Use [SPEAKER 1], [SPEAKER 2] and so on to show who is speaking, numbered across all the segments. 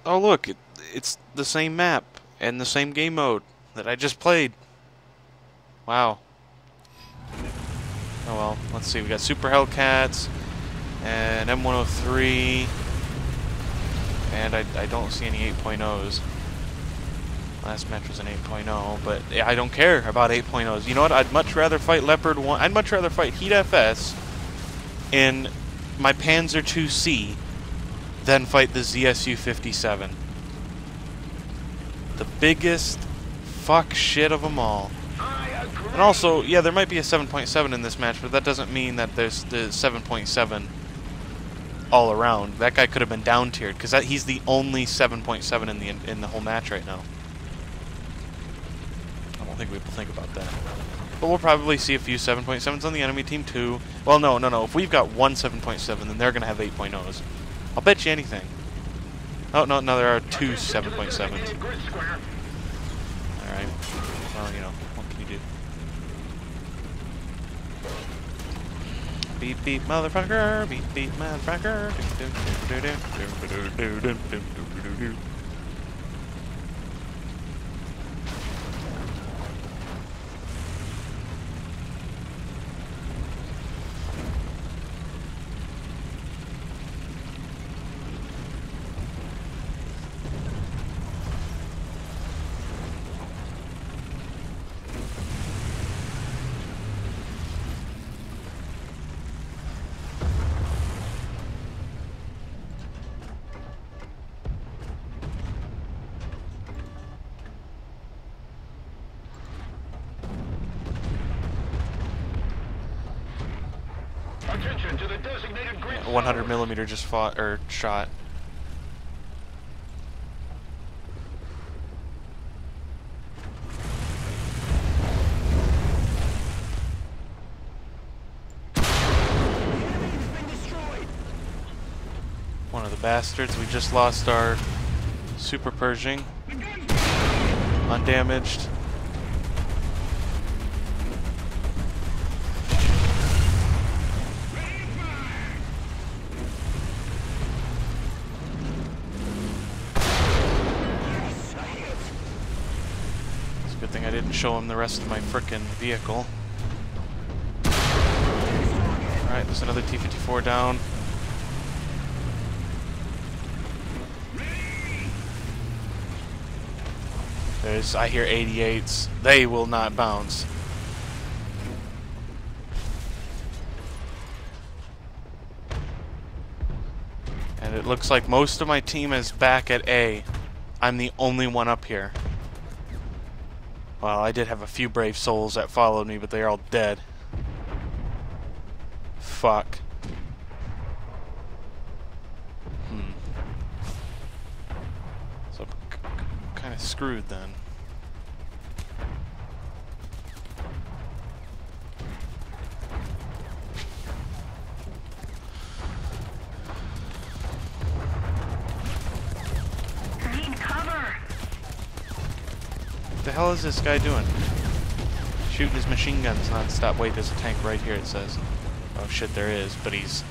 [SPEAKER 1] Oh look, it's the same map and the same game mode that I just played. Wow. Oh well, let's see. We got Super Hellcats and M103, and I don't see any 8.0s. Last match was an 8.0, but I don't care about 8.0s. You know what? I'd much rather fight Leopard 1. I'd much rather fight Heat FS in my Panzer II-C than fight the ZSU 57. The biggest fuck shit of them all. And also, yeah, there might be a 7.7 in this match, but that doesn't mean that there's the 7.7 all around. That guy could have been down tiered because he's the only 7.7 in the whole match right now. I don't think people think about that. But we'll probably see a few 7.7s on the enemy team too. Well, no. If we've got one 7.7, then they're going to have 8.0s. I'll bet you anything. Oh, no, there are two 7.7s. Alright. Well, you know, what can you do? Beep, beep, motherfucker. Beep, beep, motherfucker. 100mm just fought or shot. One of the bastards. We just lost our Super Pershing. Undamaged. Good thing I didn't show him the rest of my frickin' vehicle. Alright, there's another T-54 down. I hear 88s. They will not bounce. And it looks like most of my team is back at A. I'm the only one up here. Well, I did have a few brave souls that followed me, but they're all dead. Fuck. So, kind of screwed then. What the hell is this guy doing? Shooting his machine guns non-stop. Wait, there's a tank right here, it says. Oh shit, there is, but he's...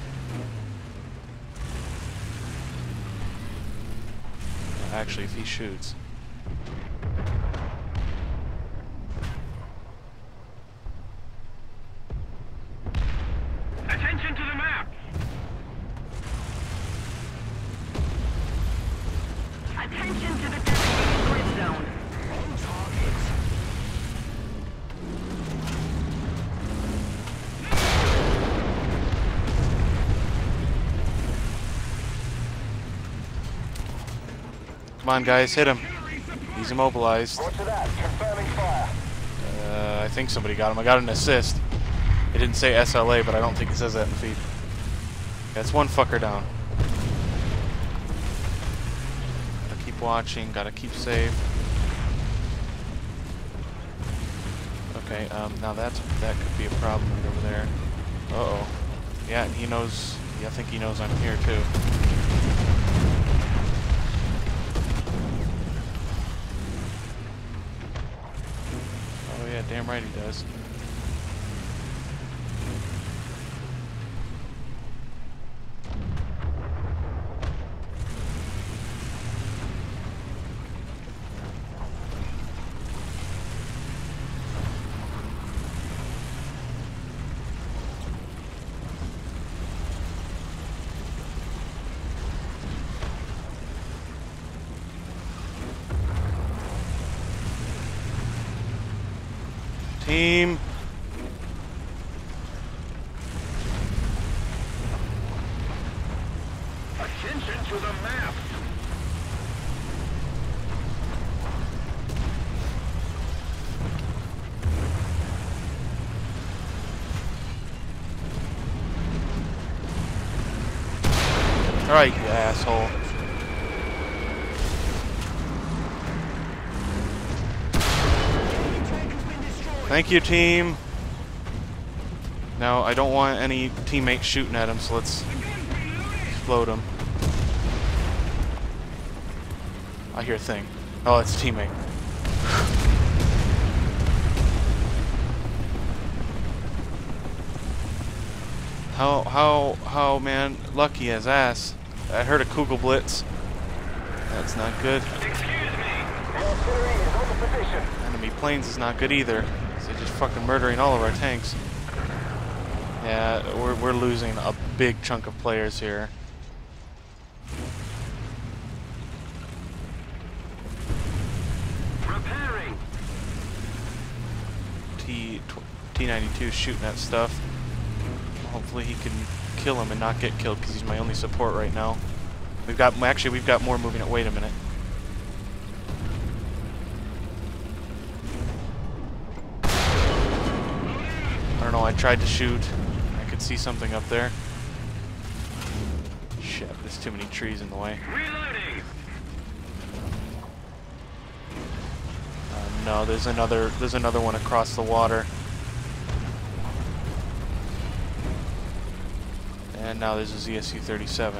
[SPEAKER 1] Actually, if he shoots...
[SPEAKER 2] Attention to the map! Attention to the designated grid zone.
[SPEAKER 1] Come on, guys, hit him. He's immobilized. I think somebody got him. I got an assist. It didn't say SLA, but I don't think it says that in the feed. That's one fucker down. Gotta keep watching. Gotta keep safe. Okay, now that could be a problem right over there. Uh-oh. Yeah, he knows. Yeah, I think he knows I'm here too. Yeah, damn right he does. Team.
[SPEAKER 3] Attention to the map.
[SPEAKER 1] Alright, you asshole. Thank you, team. Now, I don't want any teammates shooting at him, so let's explode him. I hear a thing. Oh, it's a teammate. How, man, lucky as ass. I heard a Kugelblitz. That's not good. Enemy planes is not good either. They're just fucking murdering all of our tanks. Yeah, we're losing a big chunk of players here.
[SPEAKER 3] Repairing.
[SPEAKER 1] T92 shooting at stuff. Hopefully he can kill him and not get killed because he's my only support right now. We've got more moving it. Wait a minute. I don't know, I tried to shoot. I could see something up there. Shit, there's too many trees in the way.
[SPEAKER 3] Reloading.
[SPEAKER 1] No, there's another one across the water. And now there's a ZSU-37.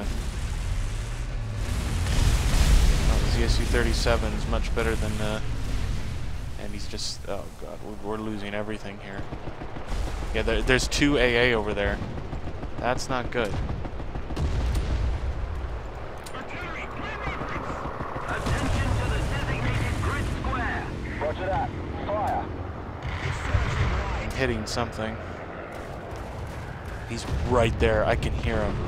[SPEAKER 1] The ZSU-37 is much better than and he's just, oh god, we're losing everything here. Yeah, there's 2 AA over there. That's not good.
[SPEAKER 3] Attention to the designated grid square. Roger that. Fire.
[SPEAKER 1] I'm hitting something. He's right there. I can hear him.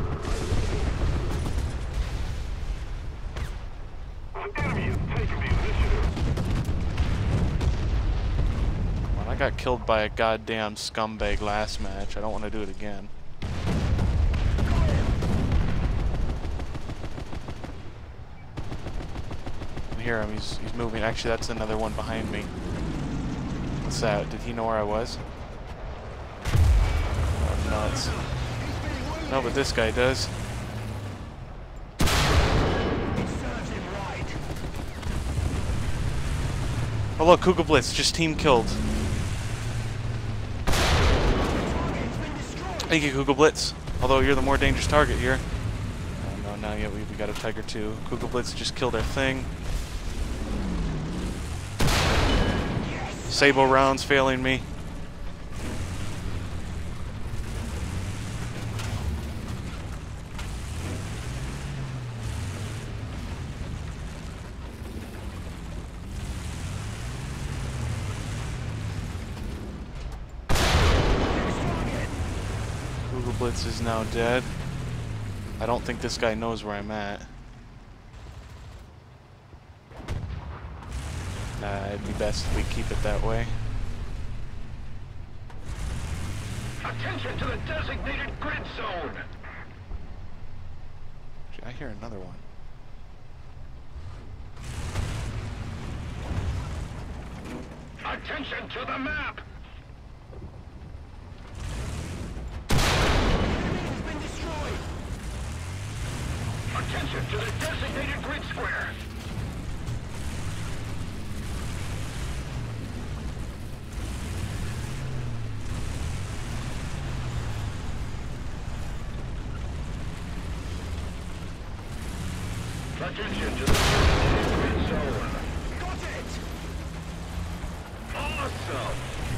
[SPEAKER 1] Well, I got killed by a goddamn scumbag last match. I don't want to do it again. I hear him. He's moving. Actually, that's another one behind me. What's that? Did he know where I was? Oh, nuts. No, but this guy does. Oh look, Kugelblitz, just team killed. Thank you, Kugelblitz. Although you're the more dangerous target here. Oh, no, now yeah, we got a Tiger 2. Kugelblitz just killed our thing. Sable rounds failing me. Kugelblitz is now dead. I don't think this guy knows where I'm at. It'd be best if we keep it that way.
[SPEAKER 3] Attention to the designated grid zone.
[SPEAKER 1] I hear another one.
[SPEAKER 3] Attention to the map. Attention to the designated grid square. Attention to the designated grid zone. Got it! Awesome!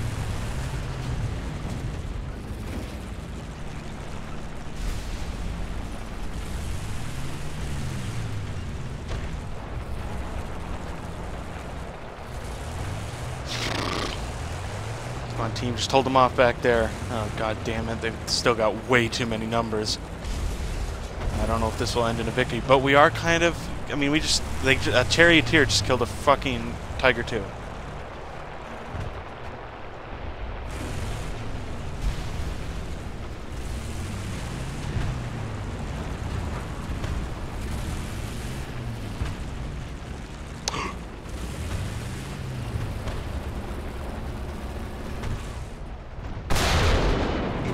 [SPEAKER 1] Come on, team, just hold them off back there. Oh, god damn it, they've still got way too many numbers. I don't know if this will end in a victory, but we are kind of, I mean, a charioteer just killed a fucking Tiger 2.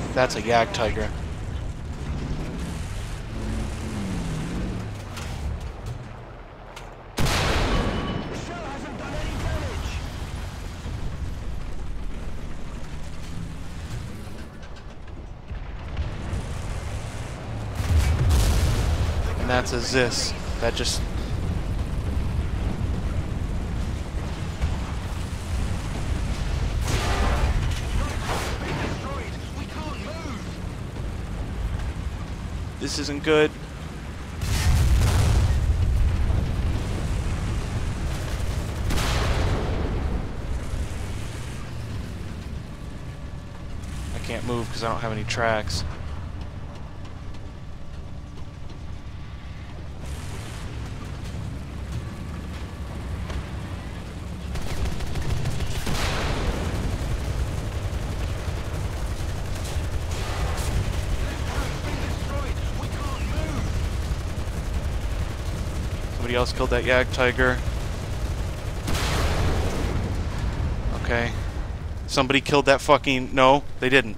[SPEAKER 1] That's a Yak Tiger. And that's a Zis. That just... This isn't good. I can't move because I don't have any tracks. Somebody else killed that Yak Tiger. Okay. Somebody killed that fucking... No, they didn't.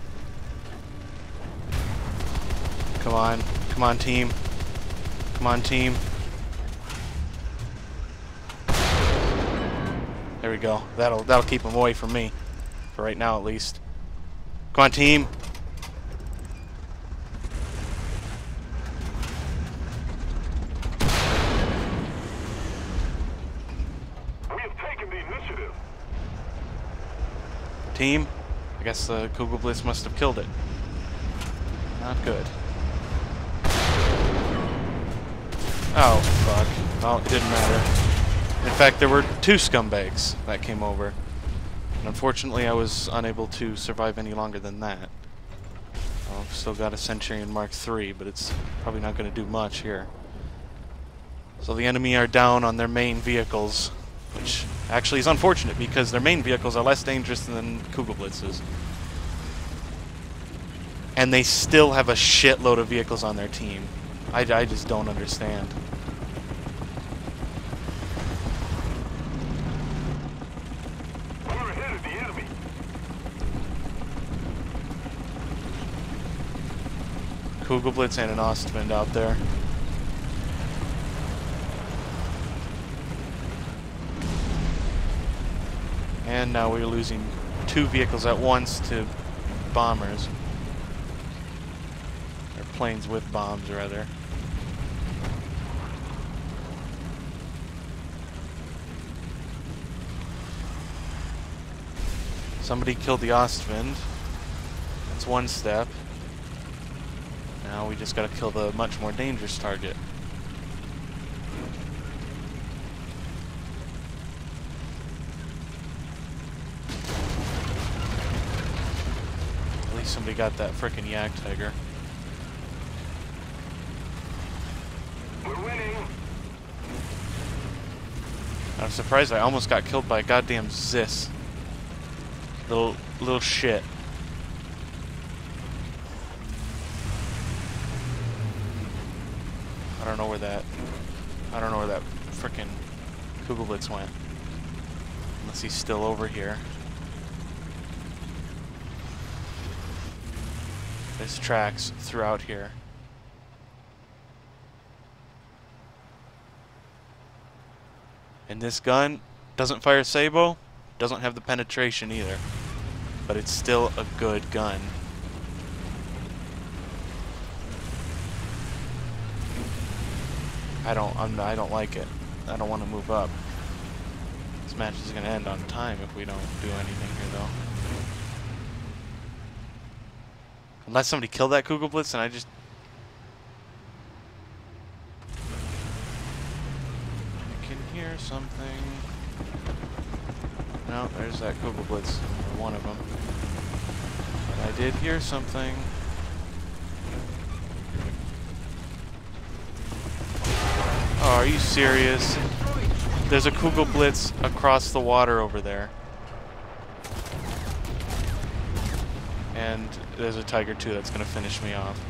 [SPEAKER 1] Come on. Come on, team. Come on, team. There we go. That'll keep them away from me. For right now, at least. Come on, team. Team, I guess the Kugelblitz must have killed it. Not good. Oh, fuck. Well, it didn't matter. In fact, there were 2 scumbags that came over. And unfortunately, I was unable to survive any longer than that. I've still got a Centurion Mk.10, but it's probably not going to do much here. So the enemy are down on their main vehicles, which actually is unfortunate because their main vehicles are less dangerous than Kugelblitzes. And they still have a shitload of vehicles on their team. I just don't understand.
[SPEAKER 3] We're ahead of the enemy.
[SPEAKER 1] Kugelblitz and an Ostwind out there. And now we're losing 2 vehicles at once to bombers. Or planes with bombs, rather. Somebody killed the Ostwind. That's one step. Now we just gotta kill the much more dangerous target. Somebody got that frickin' Yak Tiger.
[SPEAKER 3] We're winning.
[SPEAKER 1] I'm surprised I almost got killed by a goddamn Zis. Little shit. I don't know where that frickin' Kugelblitz went. Unless he's still over here. There's tracks throughout here. And this gun doesn't fire Sabo, doesn't have the penetration either. But it's still a good gun. I don't like it. I don't want to move up. This match is gonna end on time if we don't do anything here though. Unless somebody killed that Kugelblitz and I just... I can hear something. No, there's that Kugelblitz. Or one of them. But I did hear something. Oh, are you serious? There's a Kugelblitz across the water over there. And there's a Tiger too that's gonna finish me off.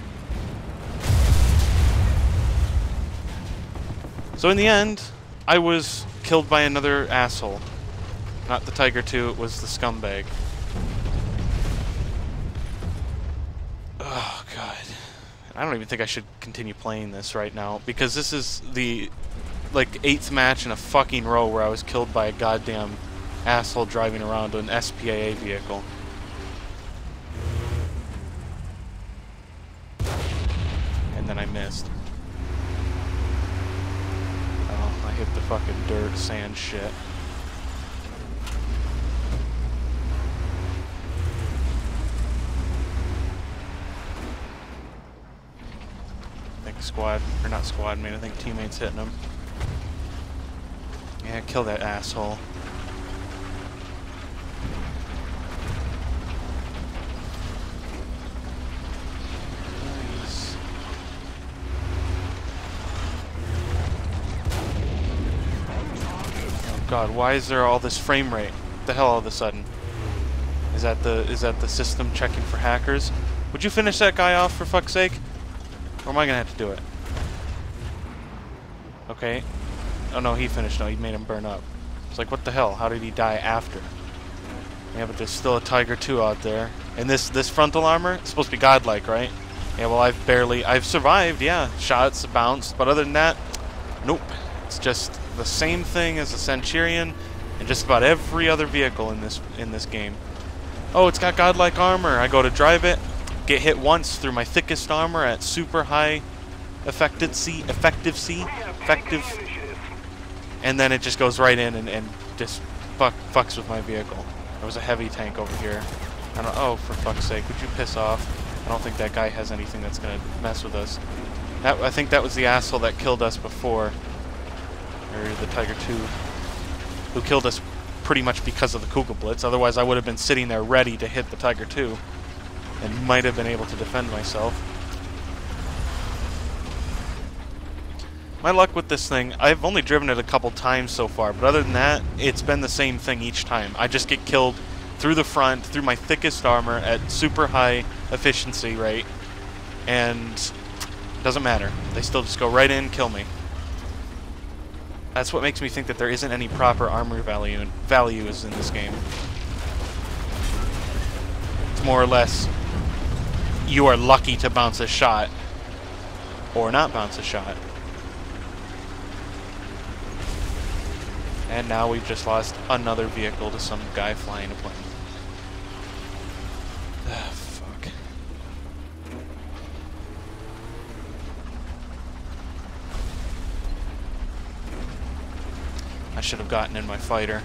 [SPEAKER 1] So in the end, I was killed by another asshole. Not the Tiger 2, it was the Scumbag. I don't even think I should continue playing this right now, because this is the, like, 8th match in a fucking row where I was killed by a goddamn asshole driving around an SPAA vehicle. And then I missed. Oh, I hit the fucking dirt, sand shit. I think squad, or not squad mate, I think teammates hitting him. Yeah, kill that asshole. Nice. Oh god, why is there all this frame rate? What the hell all of a sudden? Is that the system checking for hackers? Would you finish that guy off for fuck's sake? Or am I gonna have to do it? Okay. Oh no, he finished. No, he made him burn up. It's like, what the hell? How did he die after? Yeah, but there's still a Tiger 2 out there. And this frontal armor is supposed to be godlike, right? Yeah, well, I've survived, yeah. Shots bounced, but other than that, nope. It's just the same thing as the Centurion and just about every other vehicle in this game. Oh, it's got godlike armor. I go to drive it, get hit once through my thickest armor at super high effective, and then it just goes right in and just fucks with my vehicle. There was a heavy tank over here. I don't. Oh, for fuck's sake, would you piss off? I don't think that guy has anything that's gonna mess with us. I think that was the asshole that killed us before, or the Tiger 2, who killed us pretty much because of the Kugel Blitz. Otherwise, I would have been sitting there ready to hit the Tiger 2, and might have been able to defend myself. My luck with this thing, I've only driven it a couple times so far, but other than that, it's been the same thing each time. I just get killed through the front, through my thickest armor at super high efficiency rate, and it doesn't matter. They still just go right in and kill me. That's what makes me think that there isn't any proper armor values in this game. It's more or less, you are lucky to bounce a shot, or not bounce a shot. And now we've just lost another vehicle to some guy flying a plane. Ah, fuck. I should have gotten in my fighter.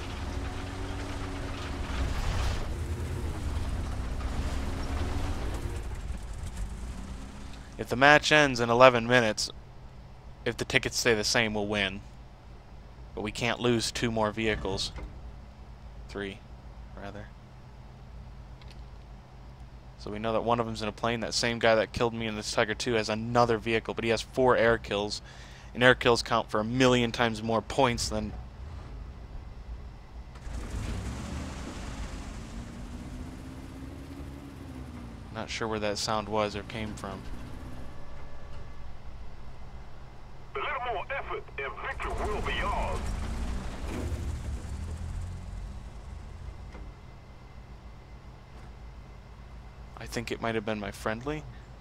[SPEAKER 1] If the match ends in 11 minutes, if the tickets stay the same, we'll win. But we can't lose 2 more vehicles. 3, rather. So we know that one of them's in a plane. That same guy that killed me in this Tiger 2 has another vehicle, but he has 4 air kills. And air kills count for 1,000,000 times more points than... Not sure where that sound was or came from.
[SPEAKER 3] A little more effort and victory will be yours.
[SPEAKER 1] I think it might have been my friendly.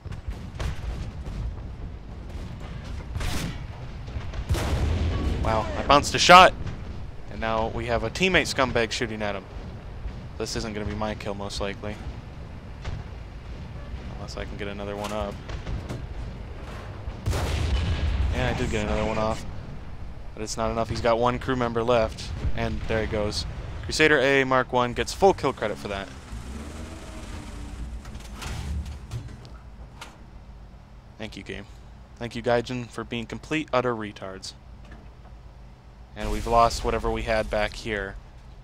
[SPEAKER 1] Wow, I bounced a shot! And now we have a teammate scumbag shooting at him. This isn't going to be my kill, most likely. Unless I can get another one up. Yeah, I did get another one off. But it's not enough. He's got 1 crew member left. And there he goes. Crusader A Mark 1 gets full kill credit for that. Thank you, game. Thank you, Gaijin, for being complete, utter retards. And we've lost whatever we had back here.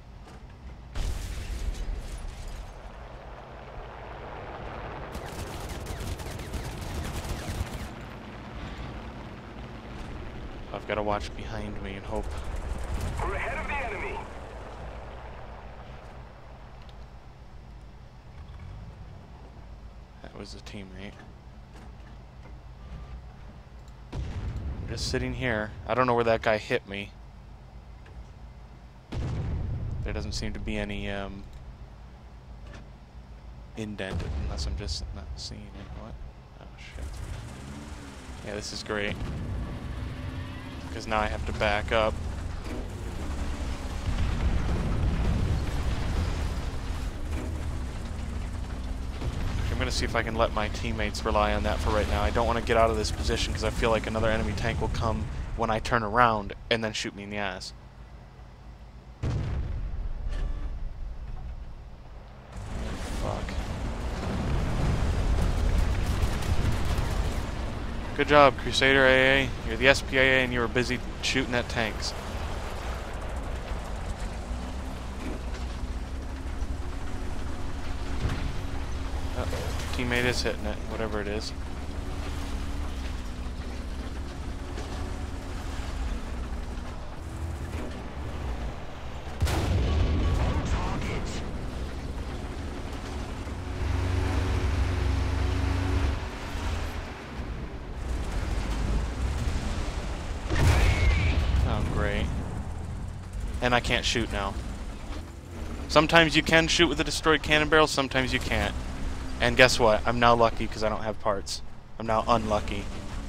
[SPEAKER 1] I've got to watch behind me and hope.
[SPEAKER 3] We're ahead of the enemy.
[SPEAKER 1] That was a teammate. I'm just sitting here. I don't know where that guy hit me. There doesn't seem to be any indent, unless I'm just not seeing it. What? Oh shit. Yeah, this is great. Because now I have to back up. I'm going to see if I can let my teammates rely on that for right now. I don't want to get out of this position because I feel like another enemy tank will come when I turn around and then shoot me in the ass. Fuck. Good job, Crusader AA. You're the SPAA and you were busy shooting at tanks. Uh-oh. Teammate is hitting it, whatever it is. And I can't shoot now. Sometimes you can shoot with a destroyed cannon barrel, sometimes you can't. And guess what? I'm now lucky because I don't have parts. I'm now unlucky.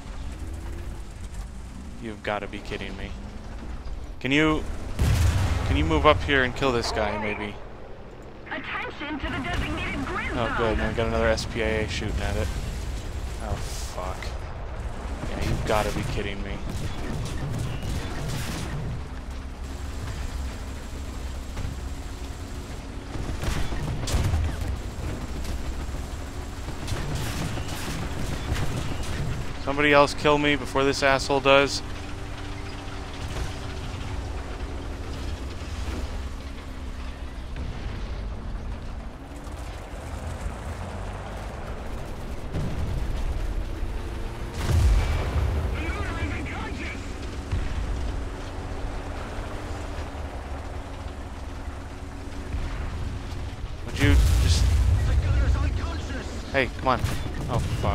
[SPEAKER 1] You've got to be kidding me. Can you move up here and kill this guy, maybe?
[SPEAKER 2] Attention to the designated grid zone.
[SPEAKER 1] Oh, good. And I got another SPAA shooting at it. Oh, fuck. Yeah, you've got to be kidding me. Somebody else kill me before this asshole does. Would you just... Hey, come on. Oh, fuck.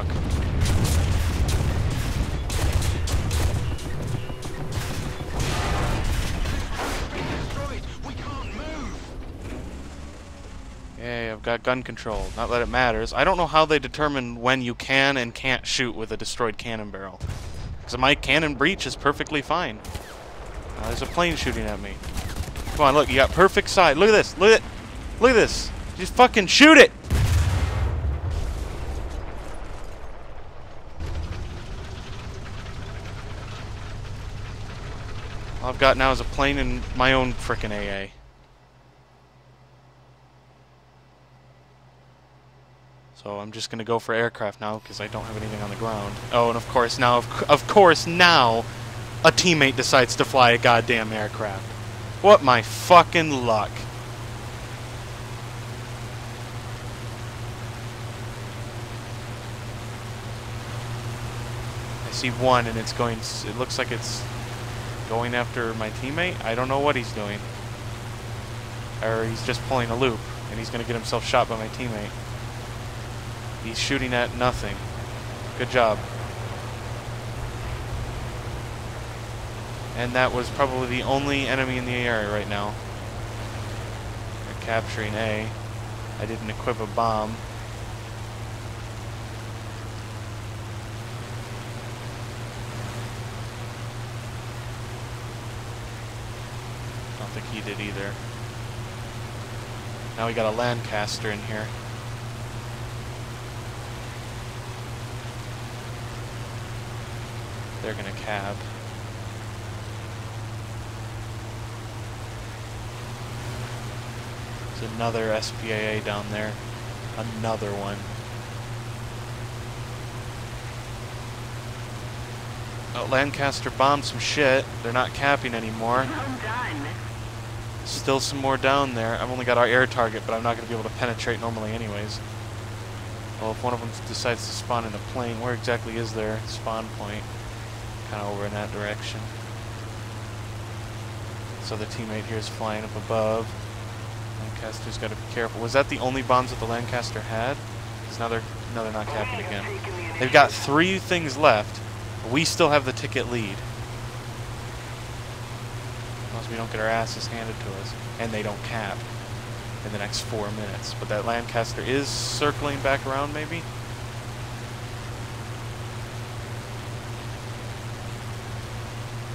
[SPEAKER 1] Yay, I've got gun control. Not that it matters. I don't know how they determine when you can and can't shoot with a destroyed cannon barrel. Because my cannon breach is perfectly fine. There's a plane shooting at me. Come on, look, you got perfect sight. Look at this. Look at it. Look at this. Just fucking shoot it! All I've got now is a plane and my own frickin' AA. So I'm just gonna go for aircraft now because I don't have anything on the ground. Oh, and of course now, of course now, a teammate decides to fly a goddamn aircraft. What my fucking luck! I see one, and it's going. It looks like it's going after my teammate. I don't know what he's doing, or he's just pulling a loop, and he's gonna get himself shot by my teammate. He's shooting at nothing. Good job. And that was probably the only enemy in the area right now. They're capturing A. I didn't equip a bomb. I don't think he did either. Now we got a Lancaster in here. They're gonna cab. There's another SPAA down there. Another one. Oh, Lancaster bombed some shit. They're not capping anymore.
[SPEAKER 2] Well done.
[SPEAKER 1] Still some more down there. I've only got our air target, but I'm not going to be able to penetrate normally anyways. Well, if one of them decides to spawn in a plane, where exactly is their spawn point? Kind of over in that direction. So the teammate here is flying up above. Lancaster's got to be careful. Was that the only bombs that the Lancaster had? Because now they're not capping again. They've got 3 things left. But we still have the ticket lead. Unless we don't get our asses handed to us. And they don't cap in the next 4 minutes. But that Lancaster is circling back around, maybe?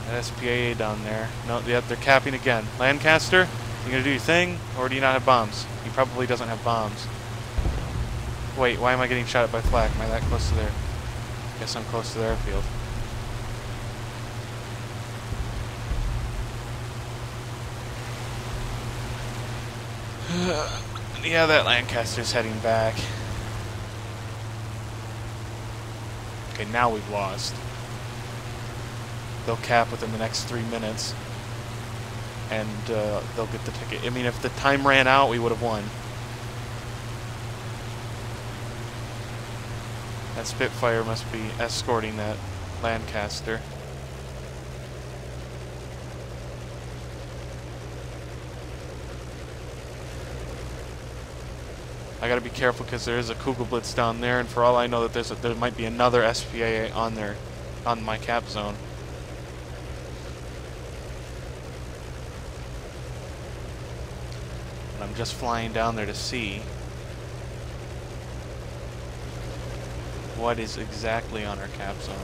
[SPEAKER 1] That SPAA down there. No, yep, they're capping again. Lancaster, you gonna do your thing, or do you not have bombs? He probably doesn't have bombs. Wait, why am I getting shot at by flak? Am I that close to there? Guess I'm close to the airfield. Yeah, that Lancaster's heading back. Okay, now we've lost. They'll cap within the next 3 minutes. And they'll get the ticket. I mean, if the time ran out, we would have won. That Spitfire must be escorting that Lancaster. I gotta be careful because there is a Kugelblitz down there, and for all I know, that there might be another SPAA on there, on my cap zone. And I'm just flying down there to see what is exactly on our cap zone.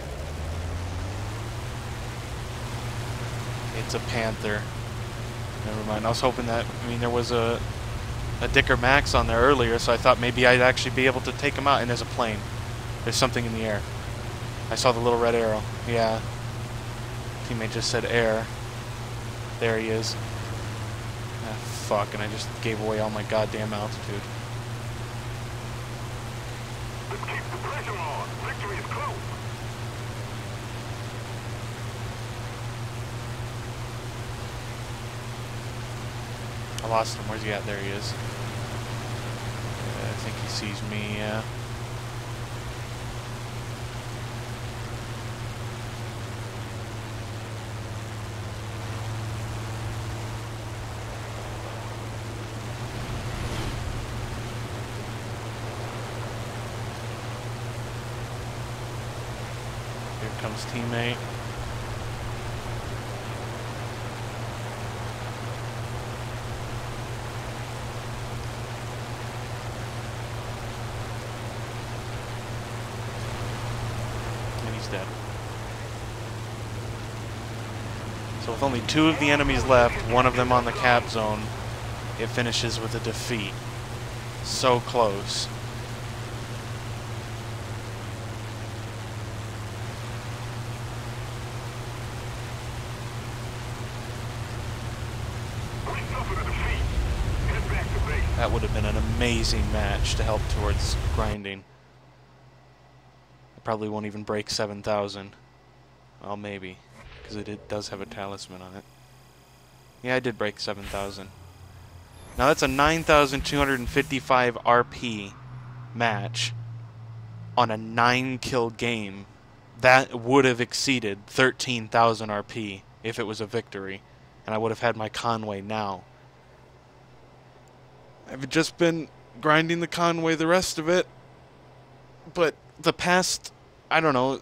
[SPEAKER 1] It's a Panther. Never mind. I was hoping that, I mean, there was a Dicker Max on there earlier, so I thought maybe I'd actually be able to take him out. And there's a plane. There's something in the air. I saw the little red arrow. Yeah. Teammate just said air. There he is. Ah, fuck, and I just gave away all my goddamn altitude.
[SPEAKER 3] Let's keep the pressure on. Victory is close.
[SPEAKER 1] I lost him. Where's he at? There he is. I think he sees me, yeah. Here comes teammate. Dead. So with only 2 of the enemies left, 1 of them on the cap zone, it finishes with a defeat. So close. That would have been an amazing match to help towards grinding. Probably won't even break 7,000. Well, maybe, because it does have a talisman on it. Yeah, I did break 7,000. Now that's a 9,255 RP match on a 9-kill game. That would have exceeded 13,000 RP if it was a victory, and I would have had my Conway now. I've just been grinding the Conway the rest of it, but the past, I don't know,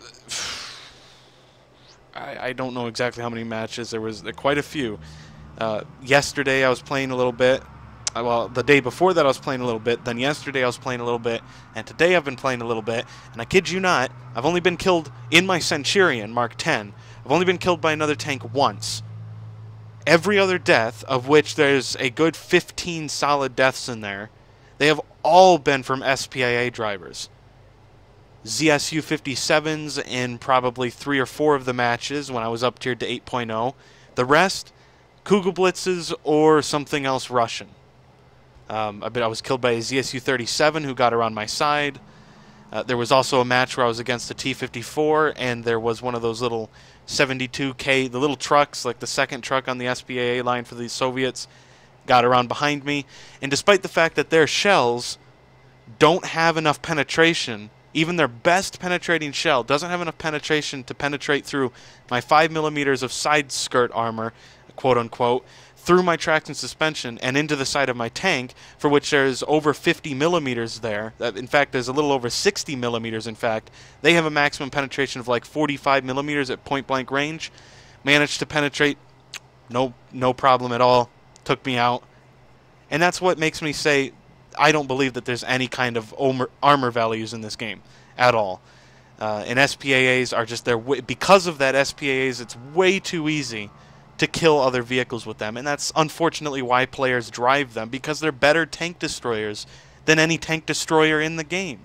[SPEAKER 1] I don't know exactly how many matches. There was quite a few. Yesterday I was playing a little bit. Well, the day before that I was playing a little bit. Then yesterday I was playing a little bit. And today I've been playing a little bit. And I kid you not, I've only been killed in my Centurion Mk.10. I've only been killed by another tank once. Every other death, of which there's a good 15 solid deaths in there, they have all been from SPAA drivers. ZSU 57s in probably 3 or 4 of the matches when I was up tiered to 8.0. The rest, Kugelblitzes or something else Russian. I was killed by a ZSU 37 who got around my side. There was also a match where I was against a T-54, and there was one of those little 72K, the little trucks, like the second truck on the SPAA line for the Soviets, got around behind me. And despite the fact that their shells don't have enough penetration, even their best penetrating shell doesn't have enough penetration to penetrate through my 5mm of side skirt armor, quote-unquote, through my traction suspension and into the side of my tank, for which there's over 50mm there. In fact, there's a little over 60mm, in fact. They have a maximum penetration of like 45mm at point-blank range. Managed to penetrate, no problem at all. Took me out. And that's what makes me say I don't believe that there's any kind of armor values in this game at all. And SPAAs are just there. Because of that, SPAAs, it's way too easy to kill other vehicles with them. And that's unfortunately why players drive them, because they're better tank destroyers than any tank destroyer in the game.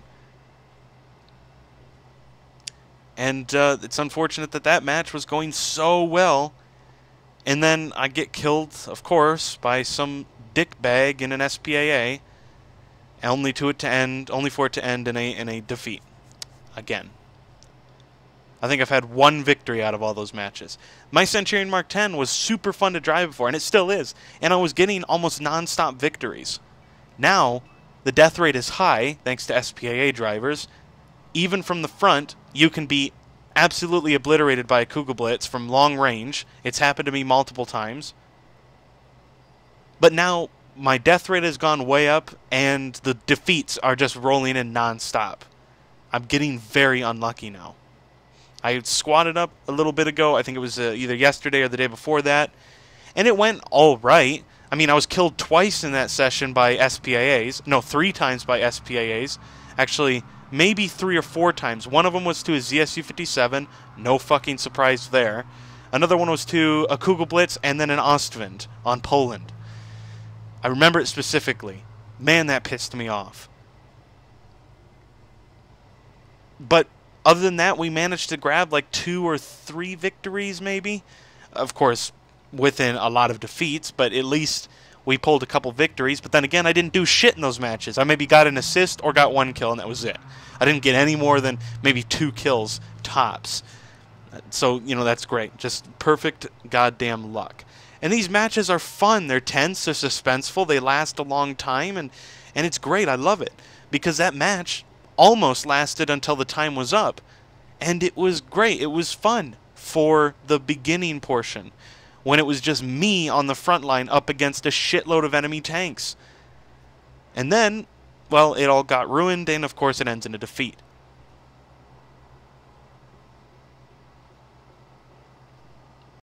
[SPEAKER 1] And it's unfortunate that that match was going so well, and then I get killed, of course, by some dickbag in an SPAA, only for it to end in a defeat again. I think I've had one victory out of all those matches. My Centurion Mk.10 was super fun to drive before, and it still is, and I was getting almost non-stop victories. Now, the death rate is high, thanks to SPAA drivers. Even from the front, you can be absolutely obliterated by a Kugelblitz from long range. It's happened to me multiple times. But now, my death rate has gone way up, and the defeats are just rolling in non-stop. I'm getting very unlucky now. I squatted up a little bit ago. I think it was either yesterday or the day before that. And it went all right. I mean, I was killed twice in that session by SPAAs. No, 3 times by SPAAs. Actually, maybe 3 or 4 times. One of them was to a ZSU-57. No fucking surprise there. Another one was to a Kugelblitz and then an Ostwind on Poland. I remember it specifically. Man, that pissed me off. But other than that, we managed to grab like 2 or 3 victories, maybe. Of course, within a lot of defeats, but at least we pulled a couple victories. But then again, I didn't do shit in those matches. I maybe got an assist or got 1 kill, and that was it. I didn't get any more than maybe 2 kills tops. So, you know, that's great. Just perfect goddamn luck. And these matches are fun. They're tense. They're suspenseful. They last a long time, and it's great. I love it. Because that match almost lasted until the time was up. And it was great. It was fun for the beginning portion, when it was just me on the front line up against a shitload of enemy tanks. And then, well, it all got ruined, and of course it ends in a defeat.